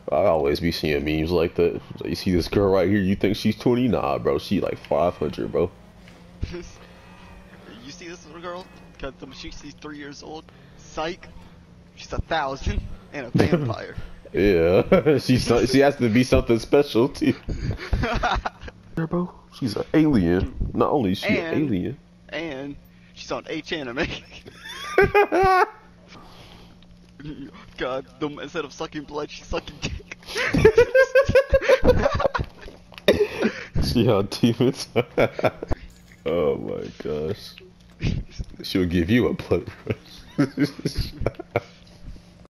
I always be seeing memes like that. Like, you see this girl right here, you think she's 20? Nah, bro, she like 500, bro. You see this little girl? Cause she's 3 years old. Psych. She's 1,000 and a vampire. Yeah, she has to be something special too. Yeah, bro, she's an alien. Not only is she an alien, and she's on H anime. God, instead of sucking blood, she's sucking dick. she on demons. Oh my gosh, she'll give you a blood rush.